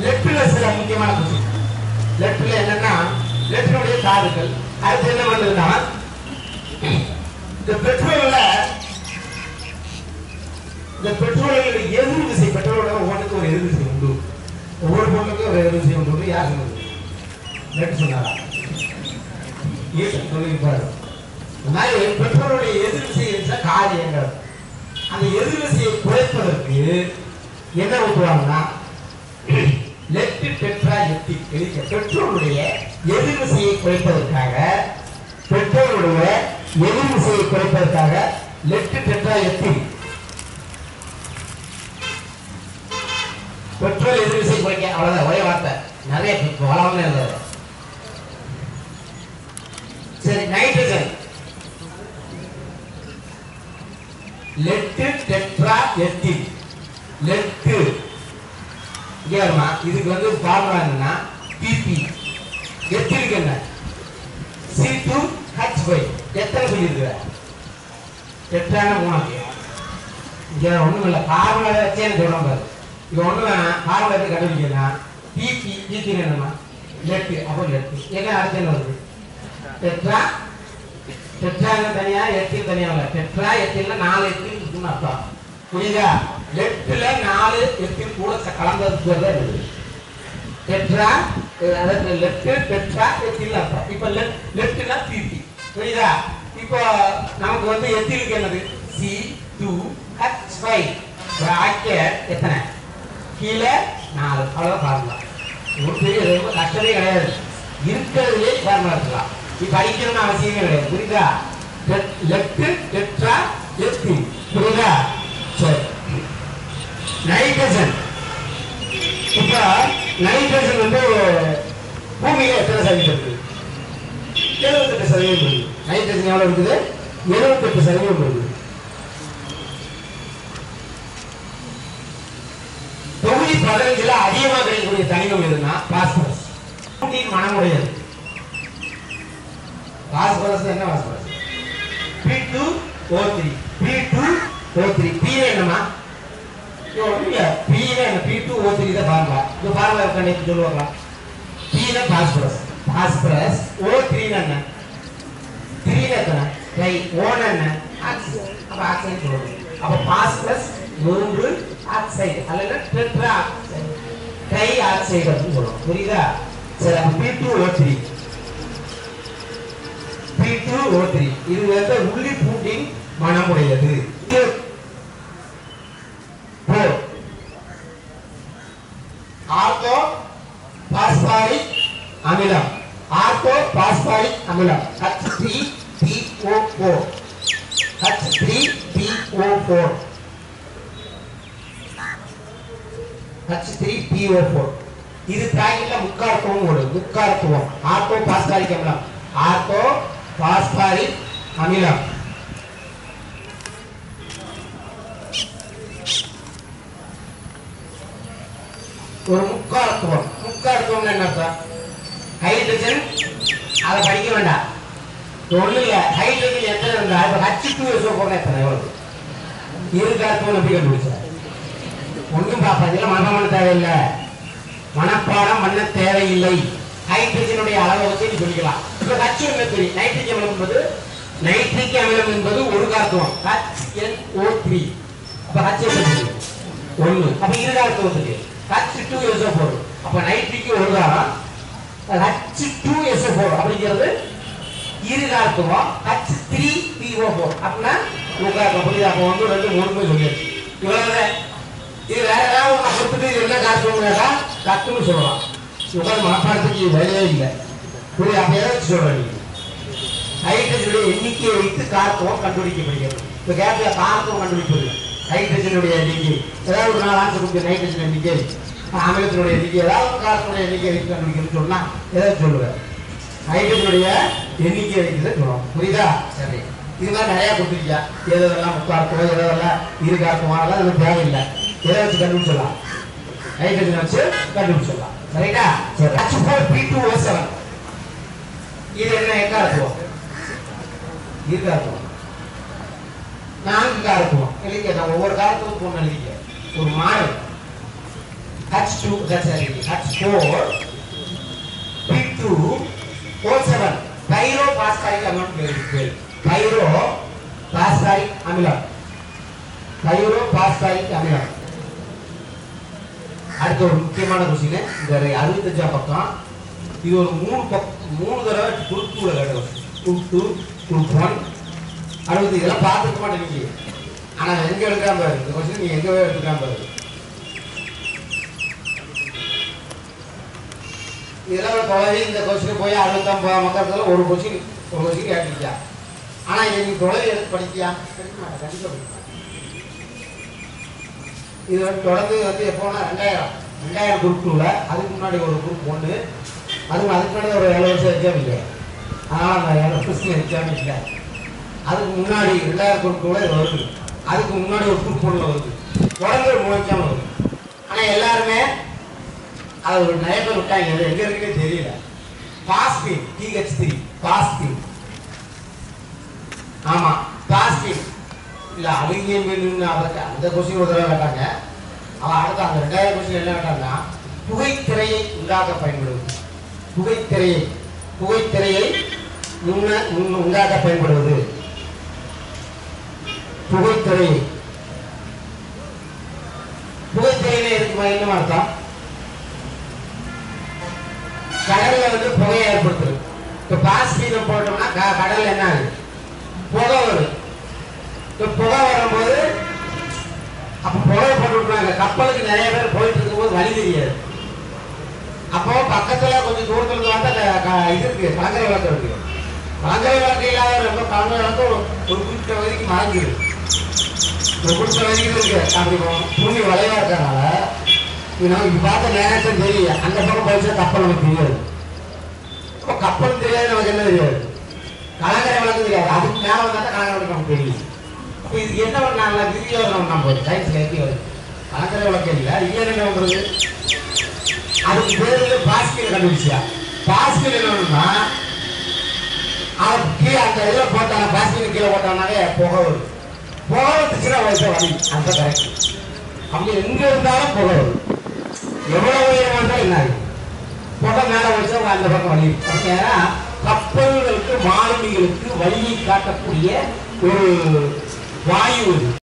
லெட்ல சில முக்கியமான கொஸ்டின். லெட்ல என்னன்னா லெட்னுடைய தாதுக்கள். அடுத்து என்ன பண்ணுதுன்னா இந்த பெட்ரோல்ல எதிர் விசை பெட்ரோலோட ஒவ்வொன்றுக்கும் ஒரு எதிர் விசை உண்டு. ஒவ்வொரு பொருளுக்கும் ஒரு எதிர் விசை உண்டு. யார் சொன்னது? லெட் சொன்னாரா? சொல்லியிருப்பாரு. இந்த மாதிரி பெட்ரோலுடைய எதிர் விசை என்ற காரியங்கள் அந்த எதிர் விசையை குறைப்பதற்கு என்ன ஊற்றுவாங்கன்னா லெட் டெட்ரா எத்தில் எழுதிய பெட்ரோலுடைய எதிர் விசையை குறைப்பதற்காக லெட் டெட்ரா எத்தில் பெட்ரோல் எதிர் விசை குறைக்க. அவ்வளவுதான், ஒரே வார்த்தை. நிறைய வளமே இருந்தது. சரி, nitrogen lead tetra ethyl. Lead இங்க வருமா? இதுக்கு வந்து ஃபார்முலா என்னன்னா பிபி. எத்திலுக்கு என்ன? C2H5. எத்தனை சொல்லியிருக்கிற? டெட்ரான 3. இங்க ஒண்ணும் இல்லை, ஃபார்முலா வச்சே சொல்றோம் பாரு. இது ஒண்ணு ஃபார்முலா எப்படி கண்டுபிடிக்கலாம்? பிபி பிபி என்னமா? லெட். அப்போ லெட் என்ன அடுத்து என்ன வருது? டெட்ரா. டெட்ரா தனியா எத்தில் தனியா இல்லை. டெட்ரா எத்தில்னா 4 எத்தில் அர்த்தம். புரியுதா? லெட்ல 4 எத்தில் கூட கலந்தது இருக்குது. டெட்ரா அதாவது லெட் டெட்ரா எத்தில் அர்த்தம். இப்போ லெட்னா பிபி. புரியுதா? இப்போ நமக்கு வந்து எத்திலுக்கு என்னது? C2H5. பிராக்கெட் எத்தனை? கீழே 4. அவ்வளோ ஃபார்முலா. ஒரு பெரிய ரொம்ப கஷ்டமே கிடையாது. இருக்கிறதுலே ஃபார்முலா இருக்கலாம். இப்போ அடிக்கணும்னு அவசியமே கிடையாது. புரியுதா? Lead tetra ethyl. புரியுதா? சரி, நைட்ரஜன். இப்ப நைட்ரஜன் வந்து பூமியில எத்தனை சதவீதம் இருக்கு? 78% இருக்கு. நைட்ரஜன் எவ்வளவு இருக்குது? 78% இருக்கு. தொகுதி 15ல அதிகமாக கிடைக்கக்கூடிய தனிமம் எதுனா பாஸ்பரஸ். மனமுடையது. பாஸ்பரஸ் என்ன? Phosphorus P2O3. P2O3. P என்னமா? P2O3 தான் ஃபார்முலா. இந்த ஃபார்முலா கண்டுபிடிச்சு சொல்லுவாங்க. P னா பாஸ்பரஸ். பாஸ்பரஸ். O3 என்ன? 3 எத்தனை? டை. O என்ன? ஆக்சைடு. அப்ப ஆக்சைடு சொல்லுவாங்க. அப்ப பாஸ்பரஸ் 3 ஆக்சைடு அல்லது டெட்ரா ஆக்சைடு, டை ஆக்சைடு அப்படின்னு சொல்லுவோம். புரியுதா? சரி, அப்ப P2O3. P2O3 இது வந்து உள்ளி பூண்டின் மனமுடையது. ஆர்த்தோ பாஸ்பாரிக் அமிலம். ஆர்த்தோ பாஸ்பாரிக் அமிலம் H3PO4. H3PO4. H3PO4. இது பிராக்கெட்ல முக்கார்த்தம் ஓடுது. முக்கார்த்தம் ஆர்த்தோ பாஸ்பாரிக் அமிலம். ஆர்த்தோ பாஸ்பாரிக் அமிலம். ஒரு முக்கார்த்தம். முக்கார்த்தம் என்ன அர்த்தம்? ஹைட்ரஜன். அதை படிக்க வேண்டாம். ஒண்ணு இல்ல, ஹைட்ரஜன் எத்தனை இருந்தா இப்ப H2SO4 எத்தனை? எவ்வளவு? இருக்கார்த்தம் எப்படி கண்டுபிடிச்சா? ஒன்றும் பாப்பா மனம் பண்ண தேவையில்லை, மனப்பாடம் பண்ண தேவையில்லை. ஹைட்ரஜனுடைய அளவை வச்சு நீ சொல்லிக்கலாம். இப்ப H என்ன தெரியும்? நைட்ரிக் அமிலம் என்பது நைட்ரிக் அமிலம் என்பது ஒரு கார்த்தம் HNO3. அப்ப H தெரியும் 1. அப்ப இரு கார்த்தம் தெரியும் H2SO4. அப்ப நைட்ரிக் ஒரு காரம் H2SO4 அப்படிங்கிறது இரு கார்த்தம் H3PO4. அப்படின்னா ஒரு கார்த்தம். புரியுதா? அப்ப 1 2 3 சொல்லியாச்சு. இவ்வளவுதான். இது வேற ஏதாவது கொடுத்துட்டு என்ன கார்த்தம்னாக்கா கத்துன்னு சொல்லலாம். உட்காந்து மனப்பாடத்துக்கு வேலையே இல்லை. புரியுது? அப்ப ஏதாச்சும் சொல்றேன். நீங்க ஹைட்ரஜனுடைய எண்ணிக்கையை வைத்து கார்த்தம் கண்டுபிடிக்கப்படுகிறது. இப்ப கேப்ல கார்த்தம் கண்டுபிடிப்பது ஹைட்ரஜனுடைய எண்ணிக்கை ஏதாவது ஒரு 4 ஆன்சர் கொடுக்க. நைட்ரஜன் எண்ணிக்கை, அமிலத்தினுடைய எண்ணிக்கை, ஏதாவது கார்த்தனுடைய எண்ணிக்கை வைத்து கண்டுபிடிக்கணும்னு சொன்னா ஏதாவது சொல்லுவேன். ஹைட்ரஜனுடைய எண்ணிக்கை வைக்கிறது சொல்லுவோம். புரியுதா? சரி, இது மாதிரி நிறைய கொடுத்துருக்கியா. எதெல்லாம் முக்கார்த்தம், எதெல்லாம் இரு கார்த்தம், அதெல்லாம் நமக்கு தேவையில்லை. எதை வச்சு கண்டுபிடிச்சிடலாம்? ஹைட்ரஜன் வச்சு கண்டுபிடிச்சிடலாம். சரிங்களா? சரி, H4P2O7. இது என்ன? எக்கார்த்தம்? இருக்கார்த்தம். 4 கார்த்தம். எழுதிக்க. நான் ஒவ்வொரு கார்த்தத்துக்கும் ஒன்று எழுதிக்க. ஒரு model H2 H4 P2 O7 பைரோபாஸ்பரிக் அமிலம் பேரு. பைரோபாஸ்பரிக் அமிலம். அடுத்த ஒரு முக்கியமான கொஸ்டின், இந்த 65ஆம் பக்கம். இது ஒரு மூணு தடவை குரூப் 2ல கேட்டோம். Group 2 group 1 60. இதெல்லாம் பார்த்துக்க மாட்டேங்க. ஆனா எங்க எடுக்காம பாரு, இந்த கொஸ்டின் நீ எங்க எடுத்துக்காம பாரு. இதெல்லாம் தொலைவி இந்த கொஸ்டின் போய் 69 மக்கள் ஒரு கொஸ்டின் கேட்டுக்கியா. ஆனா நீ தொலைவி எடுத்து படிக்கியா? படிக்க மாட்டேன், கண்டிப்பா படிக்க மாட்டேன். இது தொடர்ந்து எப்போனா 2000 குரூப் 2ல, அதுக்கு முன்னாடி ஒரு குரூப் 1, அதுக்கு முன்னாடி ஒரு 7 வருஷம் எக்ஸாம் இல்லை. அதனால அந்த 7 வருஷம் எக்ஸாம் இல்லை. அதுக்கு முன்னாடி 2000 குரூப் 2ல இது வருது. அதுக்கு முன்னாடி ஒரு குரூப் 1ல வருது. தொடர்ந்து ஒரு 3 எக்ஸாம் வருது. ஆனா எல்லாருமே அது ஒரு நிறைய பேர் விட்டாங்க. எங்க இருக்குன்னே தெரியல. Phosphine TH3 phosphine. ஆமா பாஸ்பீன் இல்ல, அலுமினியம் அந்த கொஸ்டின் ஒரு தடவை கேட்டாங்க. அவன் அடுத்த அந்த 2000 கொஸ்டின் என்ன கேட்டாங்கன்னா, புகைத்திரையை உண்டாக்க பயன்படுவது. புகைத்திரையை உண்டாக்க பயன்படுவது. புகைத்திரையில இருக்குமா? என்ன அர்த்தம்? கடல்ல புகையை ஏற்படுத்துது. இப்ப பாஸ்பீனை போட்டோம்னா கடல்ல என்ன ஆகுது? புகை வரும். புகை வரும்போது அப்ப புகையை போட்டு விட்டுறாங்க. கப்பலுக்கு நிறைய பேர் போயிட்டு இருக்கும்போது வழி தெரியாது. அப்போ பக்கத்துல கொஞ்சம் தூரத்துல இருந்து பார்த்தா இது இருக்கு, கலங்கரை விளக்கு இருக்கு. கலங்கரை விளக்கு இல்லாத ரொம்ப கலங்கரை விளக்கு ஒரு குறிப்பிட்ட வரைக்கும் மறைஞ்சிருக்கு. ஒரு குறிப்பிட்ட வரைக்கும் இருக்கு. அப்படி பூமி வளைவா இருக்கிறதுனால இது பார்த்த நேரத்தில் தெரியும். அந்த பக்கம் போயிடுச்சா கப்பல் நமக்கு தெரியாது. இப்போ கப்பல் தெரியாது, நமக்கு என்ன தெரியாது? கலங்கரை விளக்கு தெரியாது. அதுக்கு மேல வந்தா கலங்கரை விளக்கு நமக்கு தெரியும். அப்போ இது என்ன பண்ணாங்களா? விதியோசனம் நம்ம சயின்ஸ்ல எப்படி வருது? கலங்கரை விளக்கு இல்லை, என்ன பண்றது? அதுக்கு பேரு பாஸ்கெட் கண்டுபிடிச்சியா? பாஸ்கெட் என்னன்னா கீழே அந்த இதுல போட்டாங்க, பாஸ்கெட் கீழே போட்டானாலே புகை வரும். புகை வந்துச்சுன்னா வயசா வலி. அந்த கரெக்ட். அப்படி எங்க இருந்தாலும் புகை வரும். எவ்வளவு உயரமா இருந்தாலும் என்ன ஆகும்? புகை மேல வச்சா அந்த பக்கம் வலி. ஏன்னா கப்பல்களுக்கு மாலுமிகளுக்கு வழியை காட்டக்கூடிய ஒரு வாயு